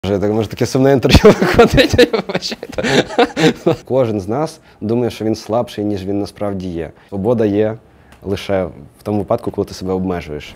Може таке сумне інтерв'ю виходить, вибачайте. Кожен з нас думає, що він слабший, ніж він насправді є. Свобода є лише в тому випадку, коли ти себе обмежуєш.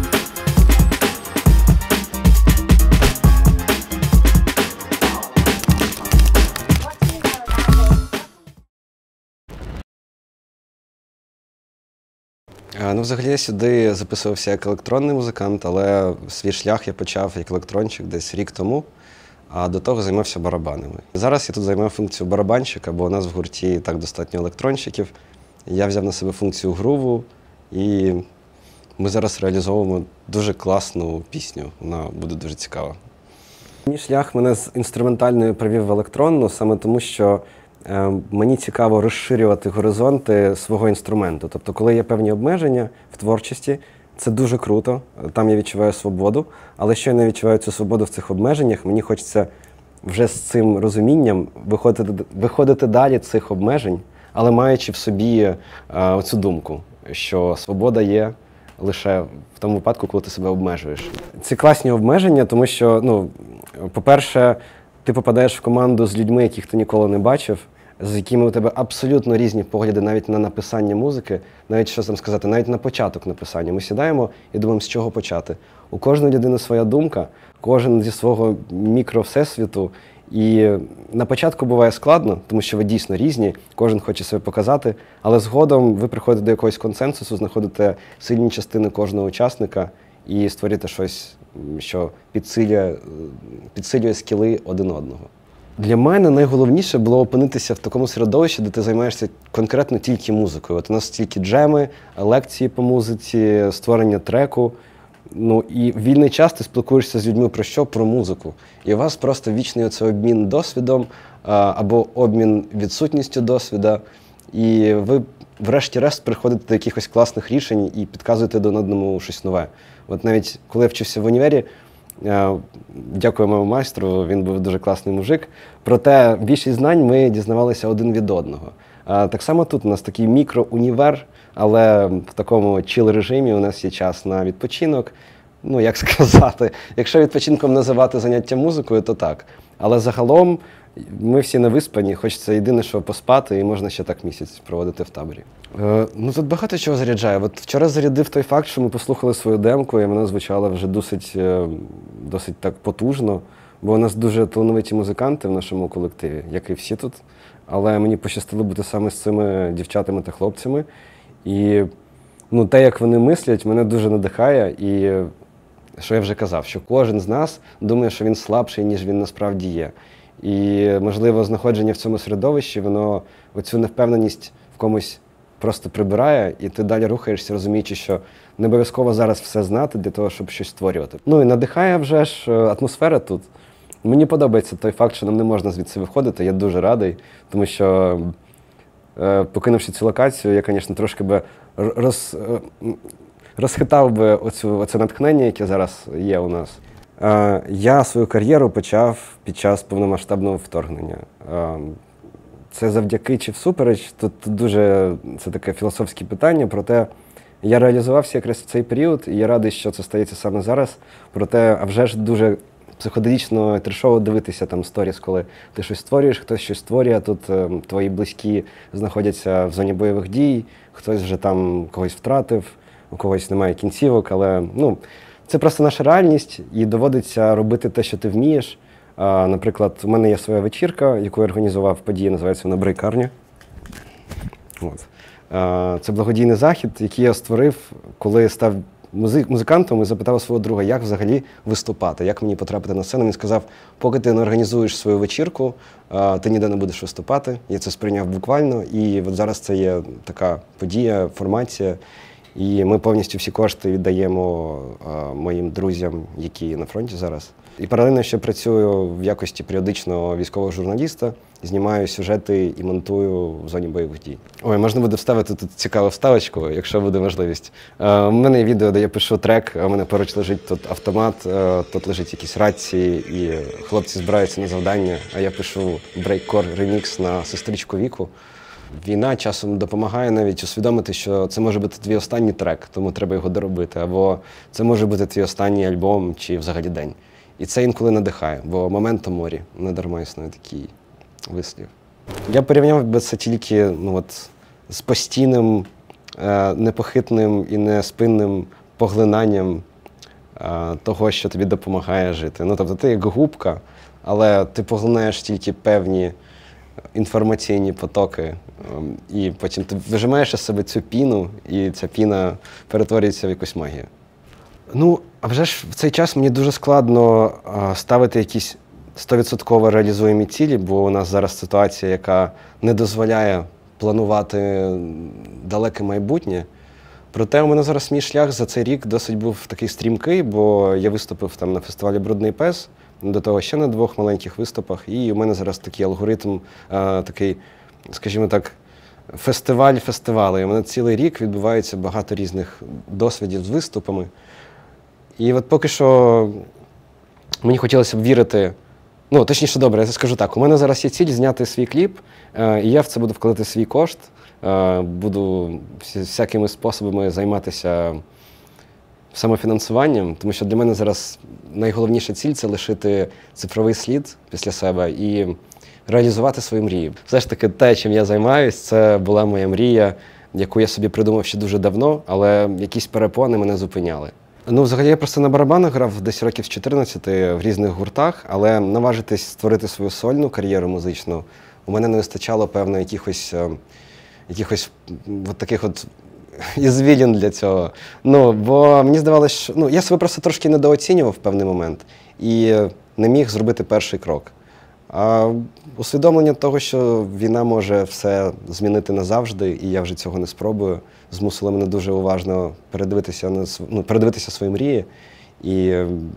Взагалі я сюди записувався як електронний музикант, але свій шлях я почав як електрончик десь рік тому, а до того займався барабанами. Зараз я тут займаю функцію барабанщика, бо у нас в гурті так достатньо електронщиків. Я взяв на себе функцію груву, і ми зараз реалізовуємо дуже класну пісню, вона буде дуже цікава. Мій шлях мене з інструментальної привів в електронну, саме тому що мені цікаво розширювати горизонти свого інструменту. Тобто, коли є певні обмеження в творчості, це дуже круто, там я відчуваю свободу, але що я не відчуваю цю свободу в цих обмеженнях, мені хочеться вже з цим розумінням виходити далі цих обмежень, але маючи в собі оцю думку, що свобода є лише в тому випадку, коли ти себе обмежуєш. Ці класні обмеження, тому що, по-перше, ти попадаєш в команду з людьми, яких ти ніколи не бачив, з якими у тебе абсолютно різні погляди навіть на написання музики, навіть, що там сказати, навіть на початок написання. Ми сідаємо і думаємо, з чого почати. У кожної людини своя думка, кожен зі свого мікро-всесвіту. І на початку буває складно, тому що ви дійсно різні, кожен хоче себе показати, але згодом ви приходите до якогось консенсусу, знаходите сильні частини кожного учасника і створюєте щось, що підсилює скіли один одного. Для мене найголовніше було опинитися в такому середовищі, де ти займаєшся конкретно тільки музикою. От у нас тільки джеми, лекції по музиці, створення треку. І в вільний час ти спілкуєшся з людьми про що? Про музику. І у вас просто вічний оцей обмін досвідом або обмін відсутністю досвіду. І ви врешті-решт приходите до якихось класних рішень і підказуєте один одному щось нове. От навіть коли я вчився в універі, дякую моєму майстру, він був дуже класний мужик, проте більшість знань ми дізнавалися один від одного. Так само тут у нас такий мікроунівер, але в такому чіл-режимі у нас є час на відпочинок. Як сказати, якщо відпочинком називати заняття музикою, то так. Але загалом ми всі не виспані, хочеться єдине, що поспати, і можна ще так місяць проводити в таборі. Тут багато чого заряджає. От вчора зарядив той факт, що ми послухали свою демку, і вона звучала вже досить так потужно, бо у нас дуже талановиті музиканти в нашому колективі, як і всі тут. Але мені пощастило бути саме з цими дівчатами та хлопцями. І те, як вони мислять, мене дуже надихає. І що я вже казав, що кожен з нас думає, що він слабший, ніж він насправді є. І, можливо, знаходження в цьому середовищі, воно оцю невпевненість в комусь просто прибирає, і ти далі рухаєшся, розуміючи, що не обов'язково зараз все знати для того, щоб щось створювати. І надихає вже ж атмосфера тут. Мені подобається той факт, що нам не можна звідси виходити, я дуже радий, тому що, покинувши цю локацію, я, звісно, трошки би розхитав би оце натхнення, яке зараз є у нас. Я свою кар'єру почав під час повномасштабного вторгнення. Це завдяки чи всупереч, тут дуже це таке філософське питання, проте я реалізувався якраз в цей період, і я радий, що це стається саме зараз. Проте, а вже ж дуже психоделічно, трешово дивитися там сторіс, коли ти щось створюєш, хтось щось створює, тут твої близькі знаходяться в зоні бойових дій, хтось вже там когось втратив, у когось немає кінцівок, але це просто наша реальність, і доводиться робити те, що ти вмієш. Наприклад, у мене є своя вечірка, яку я організував, подія, називається вона «Брейкарня». Це благодійний захід, який я створив, коли став музикантом і запитав свого друга, як взагалі виступати, як мені потрапити на сцену. Він сказав, поки ти не організуєш свою вечірку, ти ніде не будеш виступати. Я це сприйняв буквально, і от зараз це є така подія, формація. І ми повністю всі кошти віддаємо моїм друзям, які на фронті зараз. І паралельно ще працюю в якості періодичного військового журналіста, знімаю сюжети і монтую в зоні бойових дій. Можна буде вставити тут цікаву вставочку, якщо буде можливість. У мене є відео, де я пишу трек, у мене поруч лежить тут автомат, тут лежить якісь рації, і хлопці збираються на завдання, а я пишу брейккор ремікс на сестричку Віку. Війна часом допомагає навіть усвідомити, що це може бути твій останній трек, тому треба його доробити, або це може бути твій останній альбом чи взагалі день. І це інколи надихає, бо момент у морі, не дарма існує такий вислів. Я порівняв би це тільки з постійним, непохитним і неспинним поглинанням того, що тобі допомагає жити. Тобто ти як губка, але ти поглинаєш тільки певні інформаційні потоки, і потім ти вижимаєш із себе цю піну, і ця піна перетворюється в якусь магію. А вже ж в цей час мені дуже складно ставити якісь 100% реалізуємі цілі, бо у нас зараз ситуація, яка не дозволяє планувати далеке майбутнє. Проте у мене зараз мій шлях за цей рік досить був такий стрімкий, бо я виступив там на фестивалі «Брудний пес», до того ще на 2 маленьких виступах, і у мене зараз такий алгоритм, такий, скажімо так, фестиваль фестивалу. У мене цілий рік відбувається багато різних досвідів з виступами. І от поки що мені хотілося б вірити, точніше, добре, я скажу так, у мене зараз є ціль зняти свій кліп, і я в це буду вкладати свій кошт, буду всякими способами займатися самофінансуванням, тому що для мене зараз найголовніша ціль – це лишити цифровий слід після себе і реалізувати свої мрії. Все ж таки те, чим я займаюсь, це була моя мрія, яку я собі придумав ще дуже давно, але якісь перепони мене зупиняли. Взагалі я просто на барабанах грав десь років з 14 в різних гуртах, але наважитись створити свою сольну кар'єру музичну у мене не вистачало, певно, якихось таких ізвілін для цього. Бо мені здавалося, що я себе просто трошки недооцінював в певний момент і не міг зробити перший крок. А усвідомлення того, що війна може все змінити назавжди, і я вже цього не спробую, змусило мене дуже уважно передивитися свої мрії і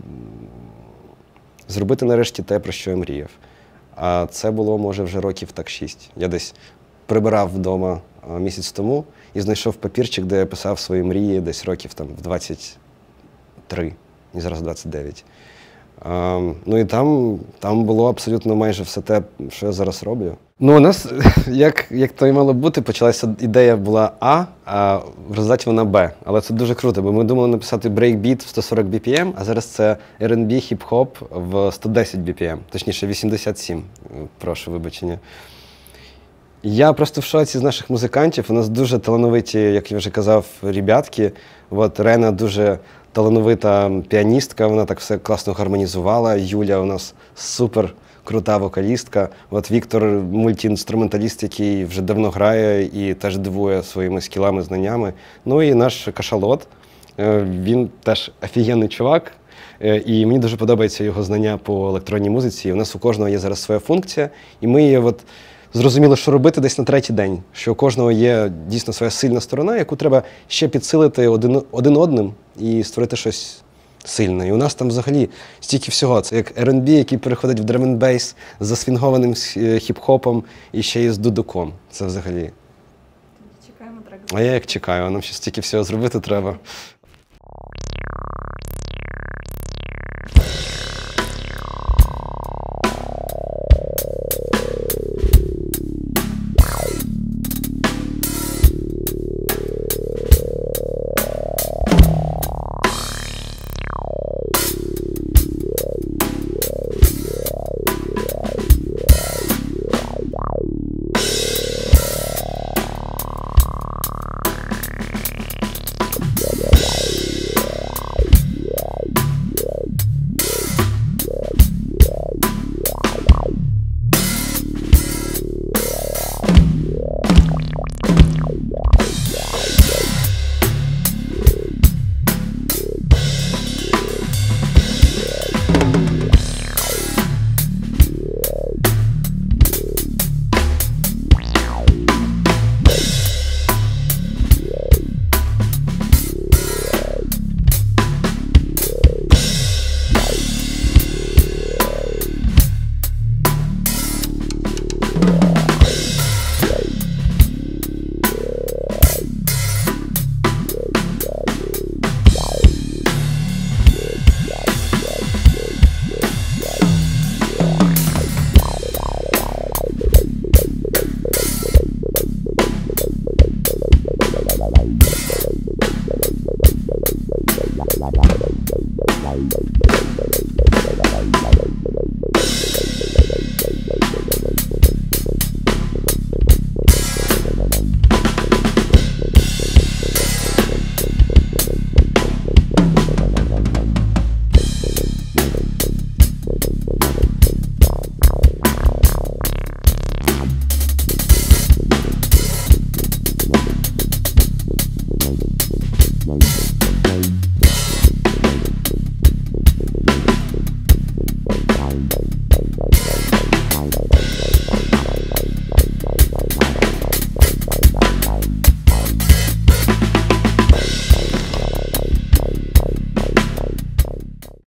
зробити нарешті те, про що я мріяв. А це було, може, вже років так 6. Я десь прибирав вдома місяць тому і знайшов папірчик, де я писав свої мрії десь років в 23, і зараз 29. І там було абсолютно майже все те, що я зараз роблю. У нас, як то і мало бути, почалася ідея була а в результаті вона Б. Але це дуже круто, бо ми думали написати брейкбіт в 140 BPM, а зараз це R&B, хіп-хоп в 110 BPM, точніше 87, прошу вибачення. Я просто в шоці з наших музикантів. У нас дуже талановиті, як я вже казав, ребятки. Рена дуже талановита піаністка, вона так все класно гармонізувала. Юля у нас супер крута вокалістка. Віктор мультіінструменталіст, який вже давно грає і теж дивує своїми скілами, знаннями. І наш кашалот, він теж офігенний чувак. І мені дуже подобається його знання по електронній музиці. У нас у кожного є зараз своя функція, і ми її зрозуміли, що робити десь на 3-й день, що у кожного є дійсно своя сильна сторона, яку треба ще підсилити один одним і створити щось сильне. І у нас там взагалі стільки всього. Це як R&B, який переходить в драм-н-бейс з засвінгованим хіп-хопом і ще й з дудуком. Це взагалі. Чекаємо трек. А я як чекаю, нам ще стільки всього зробити треба. Дальше.